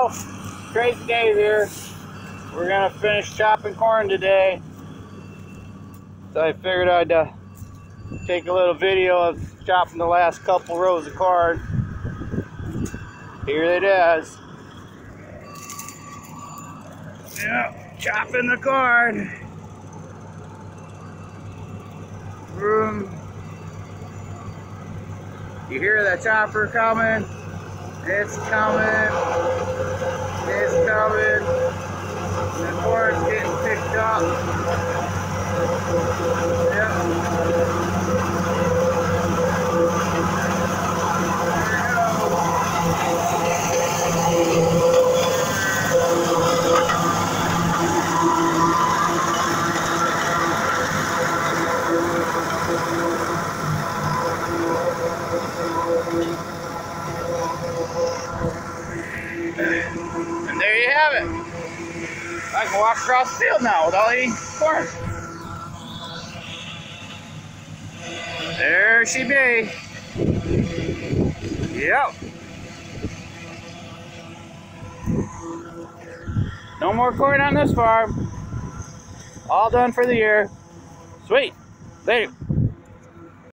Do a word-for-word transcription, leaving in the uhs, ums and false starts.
people, crazy day here. We're gonna finish chopping corn today, so I figured I'd uh, take a little video of chopping the last couple rows of corn. Here it is. Yeah, chopping the corn. Vroom. You hear that chopper coming? It's coming. It's coming. The corn's getting picked up. Yep. And there you have it. I can walk across the field now without eating corn. There she be. Yep. No more corn on this farm. All done for the year. Sweet. Later.